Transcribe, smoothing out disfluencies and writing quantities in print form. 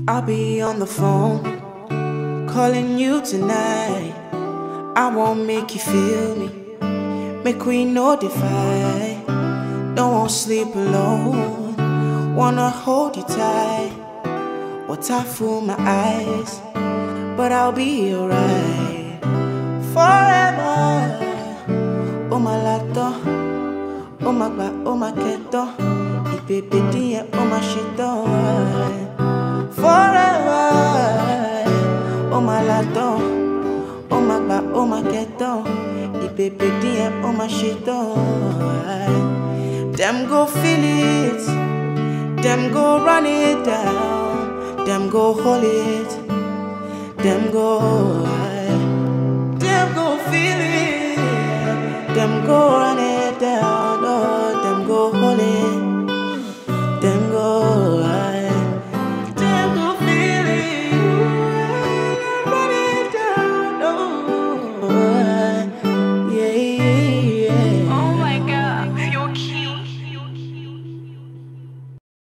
I'll be on the phone, calling you tonight. I won't make you feel me, make we notify. Don't want sleep alone, wanna hold you tight. What I fool my eyes, but I'll be alright forever. Oh my lato, oh my ba, oh my keto, baby dear, oh my shit on. Forever, oh my lato, oh my ba, oh my keto, baby dear, oh my shit on. Them go feel it, them go run it down, them go hold it, them go feel it, them go run it down, oh, them go hold it.